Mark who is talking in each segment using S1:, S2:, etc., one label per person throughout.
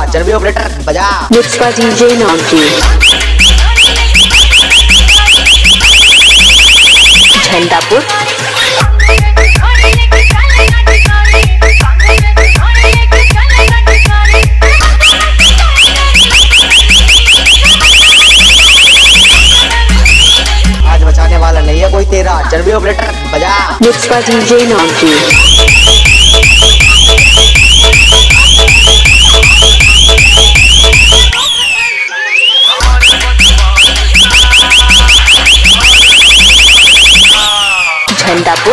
S1: चर्बी ऑपरेटर बजा।
S2: Mixed by DJ Namji। Jhandapur.
S1: आज बचाने वाला नहीं है कोई तेरा, चर्बी ऑपरेटर बजा।
S2: Mixed by DJ Namji। Jhandapur.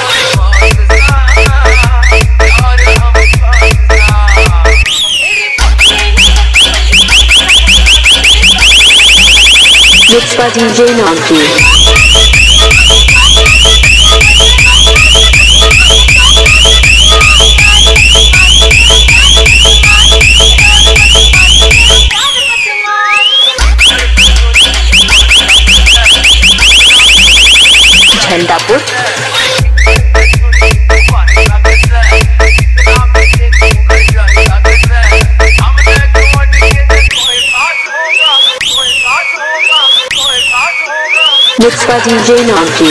S2: Mixed by DJ Namji। Jhandapur. Mixed by DJ Namji।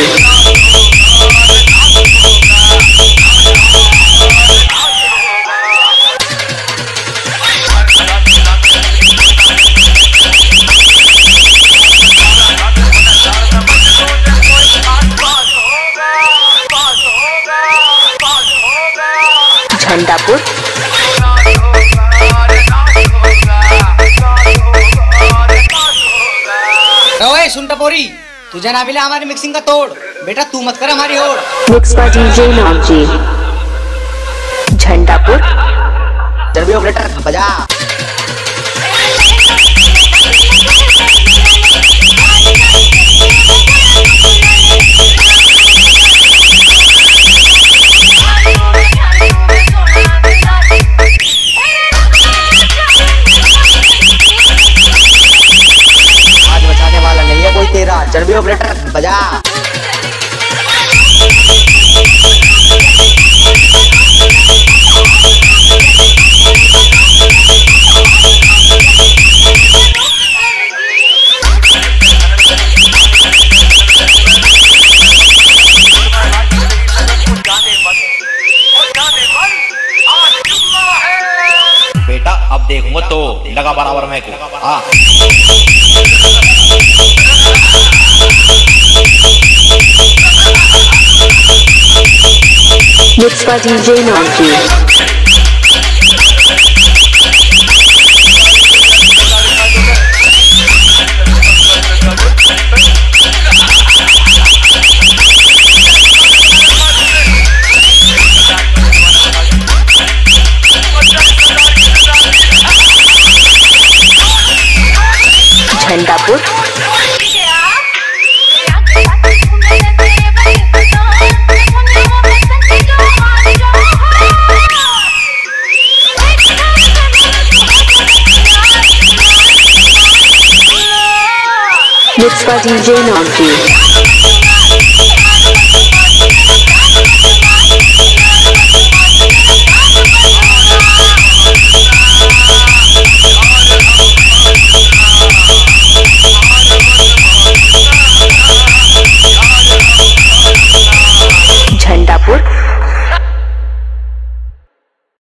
S2: Jhandapur.
S3: ओए सुन टपोरी, तुझे ना मिला हमारी मिक्सिंग का तोड़, बेटा तू मत कर हमारी होड़।
S2: Mixed by DJ Namji। Jhandapur.
S1: चर्बी ऑपरेटर बजा। आज बचाने वाला नहीं है कोई तेरा, चर्बी ऑपरेटर बजा।
S4: बेटा अब देखूंगा तो लगा बराबर में को। हाँ
S2: Mixed by DJ Namji। Jhandapur. Mixed by DJ Namji।